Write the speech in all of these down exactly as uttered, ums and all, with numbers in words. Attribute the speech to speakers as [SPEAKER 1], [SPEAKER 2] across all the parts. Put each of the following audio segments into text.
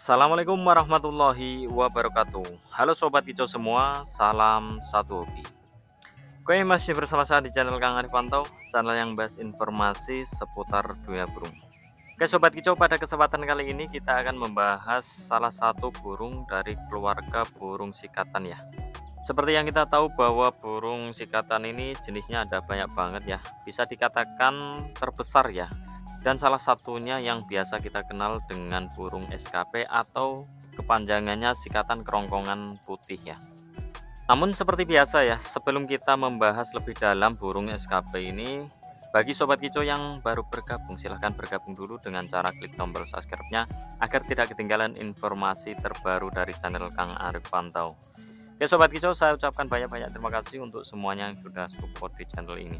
[SPEAKER 1] Assalamualaikum warahmatullahi wabarakatuh. Halo sobat kicau semua, salam satu hobi. Oke, masih bersama saya di channel Kang Arif Pantau, channel yang bahas informasi seputar dunia burung. Oke sobat kicau, pada kesempatan kali ini kita akan membahas salah satu burung dari keluarga burung sikatan ya. Seperti yang kita tahu bahwa burung sikatan ini jenisnya ada banyak banget ya, bisa dikatakan terbesar ya. Dan salah satunya yang biasa kita kenal dengan burung S K P atau kepanjangannya sikatan kerongkongan putih ya. Namun seperti biasa ya, sebelum kita membahas lebih dalam burung S K P ini, bagi sobat kicau yang baru bergabung, silahkan bergabung dulu dengan cara klik tombol subscribe-nya agar tidak ketinggalan informasi terbaru dari channel Kang Arif Pantau. Oke sobat kicau, saya ucapkan banyak-banyak terima kasih untuk semuanya yang sudah support di channel ini.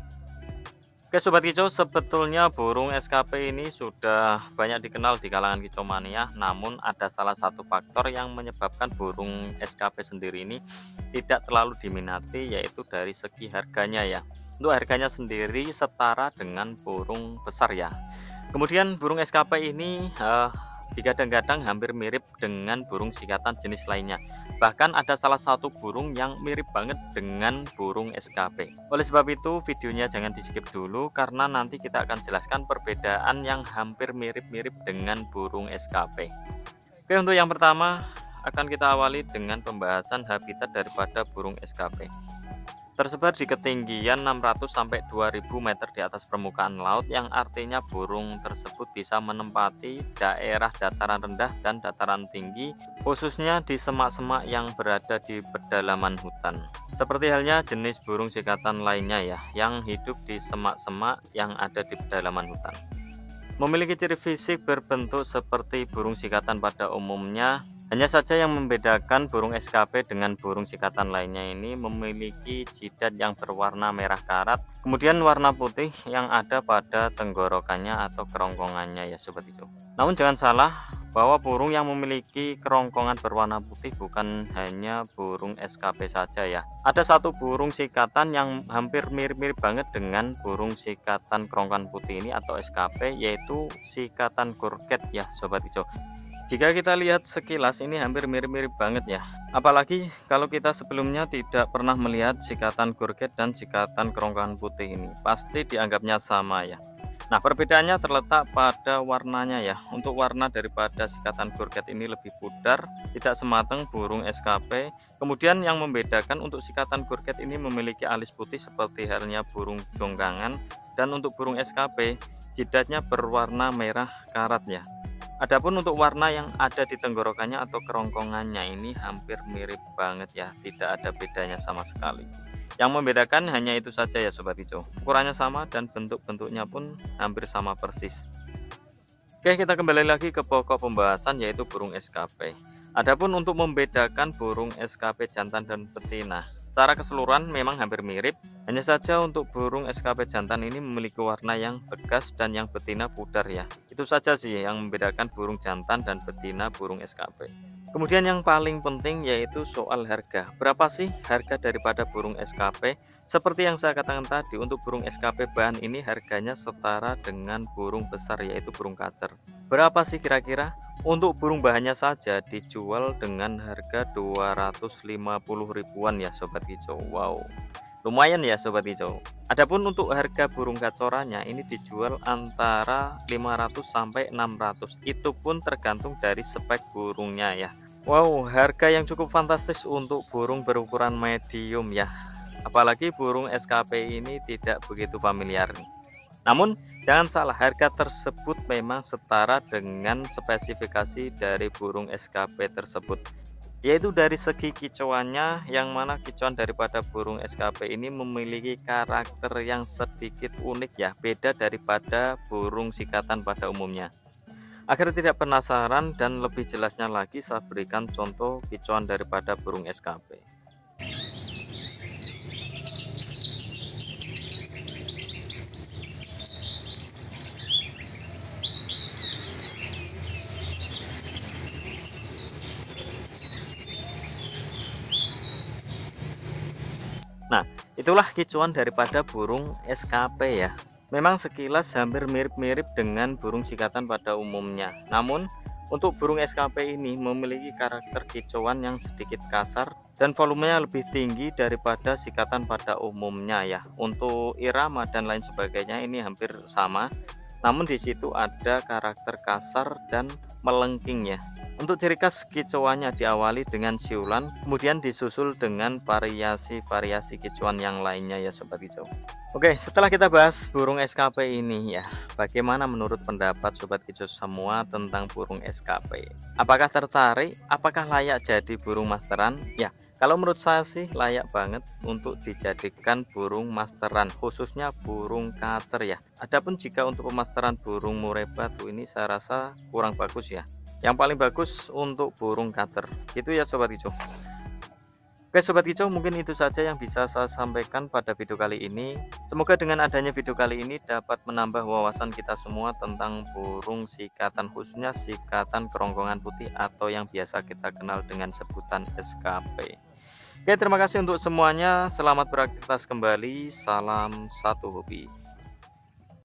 [SPEAKER 1] Oke sobat kicau, sebetulnya burung S K P ini sudah banyak dikenal di kalangan kicau mania, namun ada salah satu faktor yang menyebabkan burung S K P sendiri ini tidak terlalu diminati, yaitu dari segi harganya ya. Untuk harganya sendiri setara dengan burung besar ya. Kemudian burung S K P ini eh, digadang-gadang hampir mirip dengan burung sikatan jenis lainnya. Bahkan ada salah satu burung yang mirip banget dengan burung S K P. Oleh sebab itu videonya jangan di skip dulu, karena nanti kita akan jelaskan perbedaan yang hampir mirip-mirip dengan burung S K P. Oke, untuk yang pertama akan kita awali dengan pembahasan habitat daripada burung S K P. Tersebar di ketinggian enam ratus sampai dua ribu meter di atas permukaan laut, yang artinya burung tersebut bisa menempati daerah dataran rendah dan dataran tinggi, khususnya di semak-semak yang berada di pedalaman hutan. Seperti halnya jenis burung sikatan lainnya ya, yang hidup di semak-semak yang ada di pedalaman hutan. Memiliki ciri fisik berbentuk seperti burung sikatan pada umumnya. Hanya saja yang membedakan burung S K P dengan burung sikatan lainnya ini memiliki jidat yang berwarna merah karat, kemudian warna putih yang ada pada tenggorokannya atau kerongkongannya ya sobat kicau. Namun jangan salah, bahwa burung yang memiliki kerongkongan berwarna putih bukan hanya burung S K P saja ya. Ada satu burung sikatan yang hampir mirip-mirip banget dengan burung sikatan kerongkongan putih ini atau S K P, yaitu sikatan kurket ya sobat kicau. Jika kita lihat sekilas ini hampir mirip-mirip banget ya. Apalagi kalau kita sebelumnya tidak pernah melihat sikatan kurget dan sikatan kerongkongan putih ini, pasti dianggapnya sama ya. Nah, perbedaannya terletak pada warnanya ya. Untuk warna daripada sikatan kurget ini lebih pudar, tidak semateng burung S K P. Kemudian yang membedakan, untuk sikatan kurget ini memiliki alis putih seperti halnya burung jongkangan, dan untuk burung S K P jidatnya berwarna merah karat ya. Adapun untuk warna yang ada di tenggorokannya atau kerongkongannya ini hampir mirip banget ya, tidak ada bedanya sama sekali. Yang membedakan hanya itu saja ya sobat kicau. Ukurannya sama dan bentuk-bentuknya pun hampir sama persis. Oke, kita kembali lagi ke pokok pembahasan, yaitu burung S K P. Adapun untuk membedakan burung S K P jantan dan betina, secara keseluruhan memang hampir mirip. Hanya saja untuk burung S K P jantan ini memiliki warna yang tegas dan yang betina pudar ya. Itu saja sih yang membedakan burung jantan dan betina burung S K P. Kemudian yang paling penting yaitu soal harga. Berapa sih harga daripada burung S K P? Seperti yang saya katakan tadi, untuk burung S K P bahan ini harganya setara dengan burung besar, yaitu burung kacer. Berapa sih kira-kira? Untuk burung bahannya saja dijual dengan harga dua ratus lima puluh ribuan ya sobat kicau. Wow, lumayan ya sobat kicau. Adapun untuk harga burung gacorannya ini dijual antara lima ratus sampai enam ratus. Itu pun tergantung dari spek burungnya ya. Wow, harga yang cukup fantastis untuk burung berukuran medium ya. Apalagi burung S K P ini tidak begitu familiar nih. Namun jangan salah, harga tersebut memang setara dengan spesifikasi dari burung S K P tersebut, yaitu dari segi kicauannya, yang mana kicauan daripada burung S K P ini memiliki karakter yang sedikit unik ya, beda daripada burung sikatan pada umumnya. Agar tidak penasaran dan lebih jelasnya lagi, saya berikan contoh kicauan daripada burung S K P. Nah, itulah kicauan daripada burung S K P ya. Memang sekilas hampir mirip-mirip dengan burung sikatan pada umumnya. Namun Untuk burung S K P ini memiliki karakter kicauan yang sedikit kasar dan volumenya lebih tinggi daripada sikatan pada umumnya ya. Untuk irama dan lain sebagainya ini hampir sama, namun di situ ada karakter kasar dan melengking ya. Untuk ciri khas kicauannya diawali dengan siulan, kemudian disusul dengan variasi-variasi kicauan yang lainnya ya sobat kicau. Oke, setelah kita bahas burung S K P ini ya, bagaimana menurut pendapat sobat kicau semua tentang burung S K P? Apakah tertarik? Apakah layak jadi burung masteran? Ya, kalau menurut saya sih layak banget untuk dijadikan burung masteran, khususnya burung kacer ya. Adapun jika untuk pemasteran burung murai batu ini saya rasa kurang bagus ya. Yang paling bagus untuk burung kacer. Gitu ya sobat kicau. Oke sobat kicau, mungkin itu saja yang bisa saya sampaikan pada video kali ini. Semoga dengan adanya video kali ini dapat menambah wawasan kita semua tentang burung sikatan, khususnya sikatan kerongkongan putih atau yang biasa kita kenal dengan sebutan S K P. Oke, terima kasih untuk semuanya. Selamat beraktivitas kembali. Salam satu hobi.